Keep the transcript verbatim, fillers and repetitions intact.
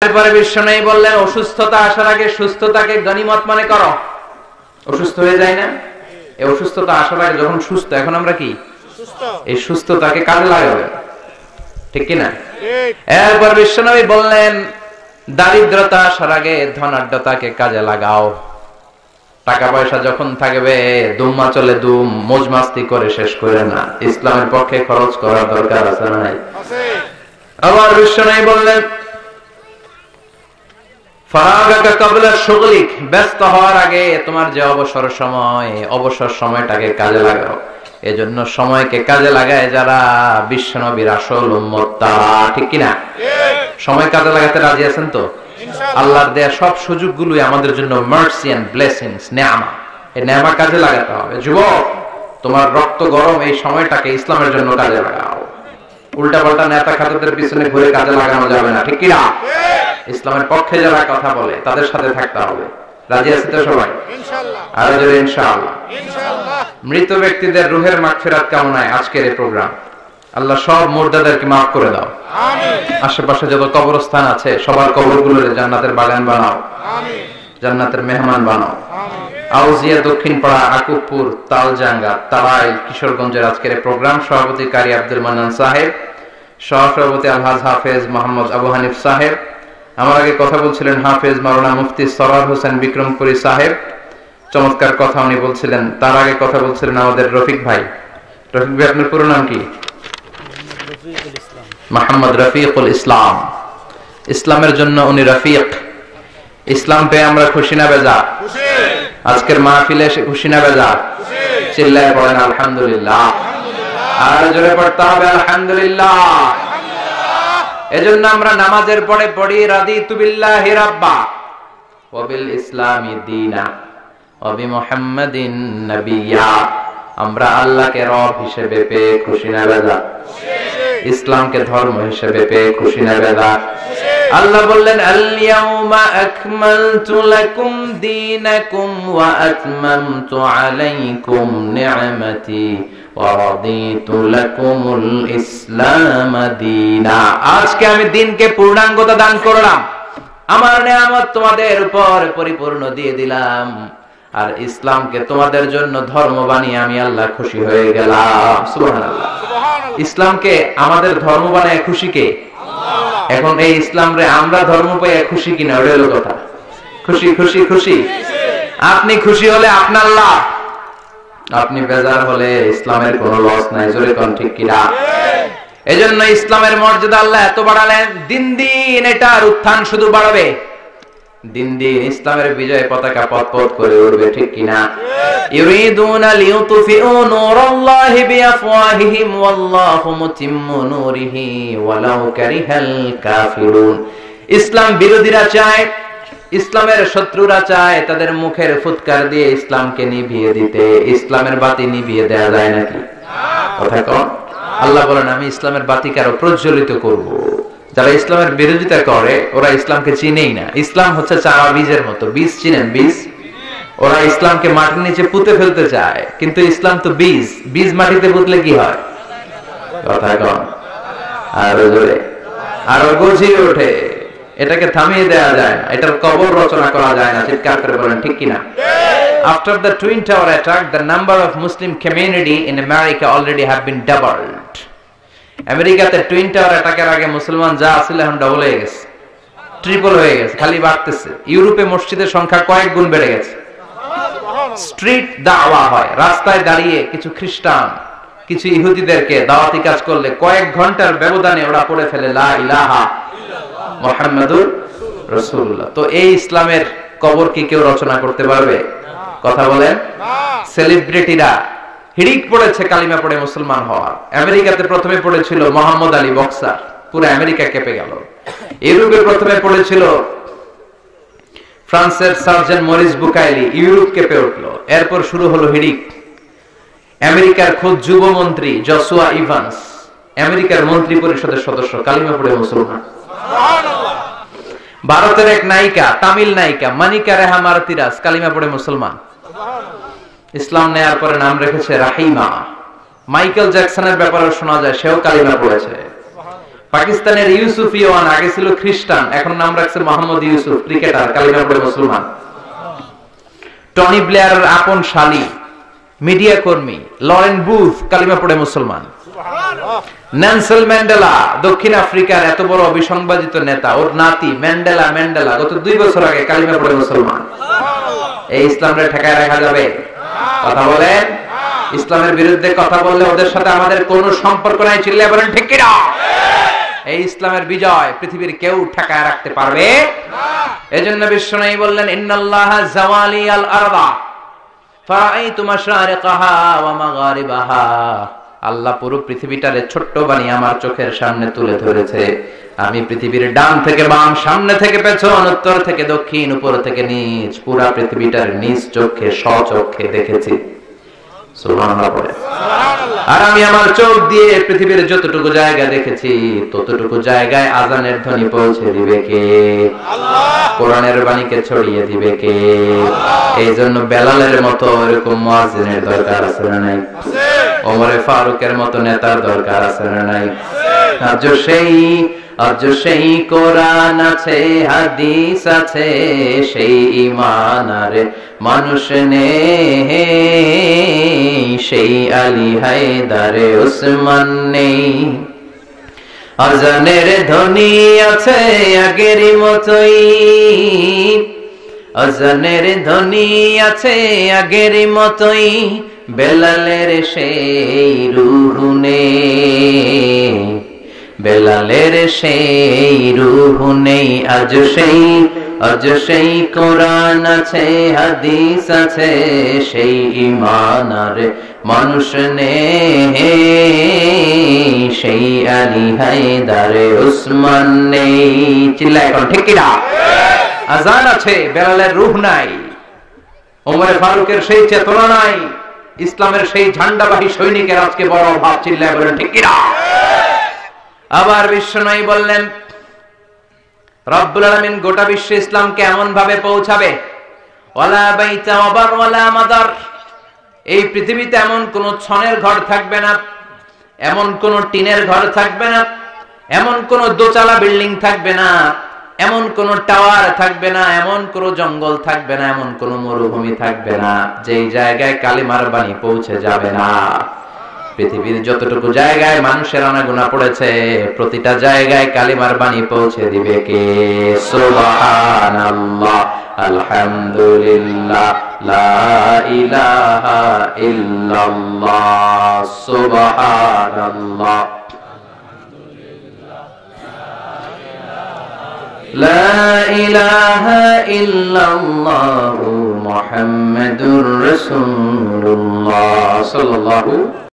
এরপরে বিশ্বনবী বললেন, অসুস্থতা আসার আগে সুস্থতাকে গনিমত মনে করো। অসুস্থ হয়ে যায় না, এই অসুস্থতা আসার আগে যখন সুস্থ, এখন আমরা কি সুস্থ, এই সুস্থতাকে কাজে লাগাবে, ঠিক কি না? এরপর বিশ্বনবী বললেন, দারিদ্রতা আসার আগে ধনাঢ্যতাকে কাজে লাগাও। টাকা পয়সা যখন থাকবে, দুম্মা চলে দুম, মौज মাস্তি করে শেষ করে না, ইসলামের পক্ষে খরচ করার দরকার আছে না নাই? আবার বিশ্বনবী বললেন, ফারাগাকা ক্বাবলা শুগলিক, ব্যস্ত হওয়ার আগে তোমার যে অবসর সময়, অবসর সময়টাকে কাজে লাগাও। এজন্য সময়কে কাজে লাগায় যারা বিশ্বনবীর আসল উম্মত তারা, ঠিক কি না? সময় কাজে লাগাতে রাজি আছেন তো? আল্লাহর দেয়া সব সুযোগগুলোই আমাদের জন্য মার্সি এন্ড ব্লেসিংস, নেয়ামত। এই নেয়ামত কাজে লাগাতে হবে। যুবক, তোমার রক্ত গরম, এই সময়টাকে ইসলামের জন্য কাজে লাগাও। উল্টা পাল্টা নেতা খাতাদের পিছনে ঘুরে কাজে লাগানো যাবে না, ঠিক কি না? ইসলামের পক্ষে যারা কথা বলে তাদের সাথে থাকতে হবে। রাজি আছি তো সবাই? ইনশাআল্লাহ। আর জোরে ইনশাআল্লাহ। ইনশাআল্লাহ। মৃত ব্যক্তিদের রূহের মাগফিরাত কামনায় আজকের এই প্রোগ্রাম। আল্লাহ সব মুর্দাদেরকে মাফ করে দাও, আমিন। আশেপাশে যত কবরস্থান আছে সবার কবরগুলোরে জান্নাতের বাগান বানাও, আমিন। জান্নাতের মেহমান বানাও, আমিন। আউজিয়া দক্ষিণপাড়া, আকুবপুর, তালজাঙ্গা, তারাইল, কিশোরগঞ্জের আজকের এই প্রোগ্রাম সভাপতি কারি আব্দুল মান্নান সাহেব, সহসভাপতি আলহাজ হাফেজ মোহাম্মদ আবু হানিফ সাহেব, আমার আগে কথা বলছিলেন হাফেজ মাওলানা মুফতি সরার হোসেন বিক্রমপুরী সাহেব, চমৎকার কথা উনি বলছিলেন। তার আগে কথা বলছিলেন আমাদের রফিক ভাই। রফিক ভাই, আপনার পুরো নাম কি? মোহাম্মদ রফিকুল ইসলাম। ইসলামের জন্য উনি রফিক। ইসলাম পেয়ে আমরা খুশি না বেজার? আজকের মাহফিলে এসে খুশি না বেজার? চিল্লায় পড়েন আলহামদুলিল্লাহ। আর জোরে পড়তে হবে আলহামদুলিল্লাহ। এজন্য আমরা নামাজের পরে পড়ি, রাদিতু বিল্লাহি রাব্বা ওয়া বিল ইসলামি দীনা ওয়া বি মুহাম্মাদিন নাবিয়্যা। আমরা আল্লাহকে রব হিসেবে পেয়ে খুশি না বেজার? ইসলামকে ধর্ম হিসেবে পেয়ে খুশি না বেজার? আল্লাহ বললেন, আল ইয়াউমা আকমালতু লাকুম দীনাকুম ওয়া আতমামতু আলাইকুম নি'মাতি ওয়া রাদিতু লাকুমুল ইসলাম দীনা। আজকে আমি দ্বীনকে পূর্ণাঙ্গতা দান করলাম, আমার নিয়ামত তোমাদের উপর পরিপূর্ণ দিয়ে দিলাম, আর ইসলামকে তোমাদের জন্য ধর্ম বানিয়ে আমি আল্লাহ খুশি হয়ে গেলাম। সুবহানাল্লাহ। ইসলামকে আমাদের ধর্ম বানায় খুশি কে? এখন এই ইসলাম রে আমরা ধর্ম পেয়ে খুশি কিনা, ওটা হলো কথা। খুশি খুশি খুশি। আপনি খুশি হলে আপনার লাভ, আপনি বেজার হলে ইসলামের কোনো লস নাই। জোরে কোন ঠিক কিনা? এজন্য ইসলামের মর্যাদা আল্লাহ এত বাড়ালেন, দিন দিন এটার উত্থান শুধু বাড়বে, দিন দিন ইসলামের বিজয় পতাকা পথ পথ করে উঠবে, ঠিক কিনা? ইউরিদুনা লিইউতফিউ নূরাল্লাহি বিআফওয়াহিহিম ওয়াল্লাহু মুতিম্মু নূরিহি ওয়ালাউ কারিহাল কাফিরুন। ইসলাম বিরোধীরা চায়, ইসলামের শত্রুরা চায় তাদের মুখের ফুৎকার দিয়ে ইসলামকে নিভিয়ে দিতে। ইসলামের বাতি নিভিয়ে দেয়া যায় নাকি? কথা কন। আল্লাহ বলেন, আমি ইসলামের বাতিকে আরো প্রজ্বলিত করব। যারা ইসলামের বিরোধিতা করে ওরা ইসলামকে চিনেই না। ইসলাম হচ্ছে চারা বীজের মতো, বীজ চিনেন? বীজ। ওরা ইসলামকে মাটির নিচে পুঁতে ফেলতে চায়, কিন্তু ইসলাম তো বীজ, বীজ মাটিতে পুঁতলে কি হয়? কথা কন। আরো জোরে, আরো গজিয়ে ওঠে। এটাকে থামিয়ে দেওয়া যায় না, এটার কবর রচনা করা যায় না। চিৎকার করে বলেন ঠিক কিনা? After the Twin Tower attack, the number of Muslim community in America already have been doubled. আমেরিকাতে টুইন টাওয়ার অ্যাটাকের আগে মুসলমান যা ছিল এখন ডাবল হয়ে গেছে, ট্রিপল হয়ে গেছে, খালি বাড়তেছে। ইউরোপে মসজিদের সংখ্যা কয়েক গুণ বেড়ে গেছে। স্ট্রিট দাওয়া হয়, রাস্তায় দাঁড়িয়ে কিছু খ্রিস্টান কিছু ইহুদিদেরকে দাওয়াতি কাজ করলে কয়েক ঘন্টার ব্যবধানে ওরা পড়ে ফেলে লা ইলাহা মুহাম্মাদুর রাসূলুল্লাহ। তো এই ইসলামের কবর কি কেউ রচনা করতে পারবে? কথা বলেন। সেলিব্রিটিরা হিড়িক পড়েছে কালিমা পড়ে মুসলমান হওয়ার। আমেরিকাতে প্রথমে পড়েছিল মোহাম্মদ আলী বক্সার, পুরো আমেরিকা কেঁপে গেল। ইউরোপে প্রথমে পড়েছিল ফ্রান্সের সার্জেন্ট মরিস বুকাইলি, ইউরোপ কেঁপে উঠলো। এরপর শুরু হলো হিড়িক। আমেরিকার খোদ যুবমন্ত্রী জসুয়া ইভান্স, আমেরিকার মন্ত্রী পরিষদের সদস্য, কালিমা পড়ে মুসলমান। ভারতের এক নায়িকা, তামিল নায়িকা মানিকা রেহা মারতিরাজ, কালিমা পড়ে মুসলমান। ইসলাম নেয়ার পরে নাম রেখেছে রাহিমা। মাইকেল জ্যাকসনের ব্যাপারে শোনা যায় সেও কালিমা পড়েছে। পাকিস্তানের ইউসুফ ইওয়ান আগে ছিল খ্রিস্টান, এখন নাম রাখছে মোহাম্মদ ইউসুফ, ক্রিকেটার, কালিমা পড়ে মুসলমান। টনি ব্লেয়ারের আপন শালী, মিডিয়া কর্মী লরেন বুথ, কালিমা পড়ে মুসলমান। নেলসন ম্যান্ডেলা, দক্ষিণ আফ্রিকার এত বড় অবিসংবাদিত নেতা, ওর নাতি ম্যান্ডেলা ম্যান্ডেলা গত দুই বছর আগে কালিমা পড়ে মুসলমান। এই ইসলামকে ঠেকায় রাখা যাবে? কথা বলেন। ইসলামের বিরুদ্ধে কথা বললে ওদের সাথে আমাদের কোনো সম্পর্ক নাই, চিল্লায় বলেন ঠিক কিনা? এই ইসলামের বিজয় পৃথিবীর কেউ ঠেকায় রাখতে পারবে না। এজন্য বিশ্বনবী বললেন, ইন্নাল্লাহা জাওয়ালি আল আরদা ফারাআইতু মাশারিকাহা ওয়া মাগারিবাহা। আল্লাহ পুরো পৃথিবীটারে ছোট্ট বানিয়ে আমার চোখের সামনে তুলে ধরেছে। আমি পৃথিবীর ডান থেকে বাম, সামনে থেকে পেছন, উত্তর থেকে দক্ষিণ, উপর থেকে নিচ, পুরো পৃথিবীটার নিজ চোখে স্বচক্ষে দেখেছি। সুবহানাল্লাহ বলে। আর আমি আমার চোখ দিয়ে পৃথিবীর যতটুকু জায়গা দেখেছি ততটুকু জায়গায় আযানের ধ্বনি পৌঁছে দিবে কে? আল্লাহ। কোরআনের বাণীকে ছড়িয়ে দিবে কে? আল্লাহ। এই জন্য বেলালের মতো এরকম মুয়াজ্জিনের দরকার আছে না নাই? আছে। ওমরে ফারুকের মতো নেতার দরকার আছে না নাই? আছে। আজ সেই আজ সেই কোরআন আছে, হাদিস আছে, সেই ঈমান আর মানুষ নেই, সেই আলী হায়দারে উসমান নেই। আযানের ধ্বনি আছে আগের মতোই, আযানের ধ্বনি আছে আগের মতোই, বেলালের সেই রূহ নেই, বেলালের সেই রূহ নেই। আজ সেই আজ সেই কোরআন আছে, হাদিস আছে, সেই ঈমান আর মানুষ নেই, সেই আলী হায়দারে উসমান নেই। চিল্লায় এখন ঠিক কিনা? আযান আছে, বেলালের রূহ নাই, ওমরে ফারুকের সেই চেতনা নাই, ইসলামের সেই ঝান্ডাবাহী সৈনিকের আজকে বড় অভাব। চিল্লায় বলেন ঠিক কিনা? আবার বিশ্বনবী বললেন, রব্বুল আলামিন গোটা বিশ্বে ইসলামকে এমন ভাবে পৌঁছাবে, ওয়ালা বাইতা ওয়াবার ওয়ালা মাদার, এই পৃথিবীতে এমন কোন ছনের ঘর থাকবে না, এমন কোন টিনের ঘর থাকবে না, এমন কোন দোতলা বিল্ডিং থাকবে না, এমন কোন টাওয়ার থাকবে না, এমন কোন জঙ্গল থাকবে না, এমন কোন মরুভূমি থাকবে না যেই জায়গায় কালিমার বাণী পৌঁছে যাবে না। পৃথিবীর যতটুকু জায়গায় মানুষের আনাগোনা পড়েছে প্রতিটা জায়গায় কালিমার বাণী পৌঁছে দিবে কে? সুবহানাল্লাহ, আলহামদুলিল্লাহ, লা ইলাহা ইল্লাল্লাহ, সুবহানাল্লাহ, লা ইলাহা ইল্লাল্লাহ, মুহাম্মাদুর রাসূলুল্লাহ সাল্লাল্লাহু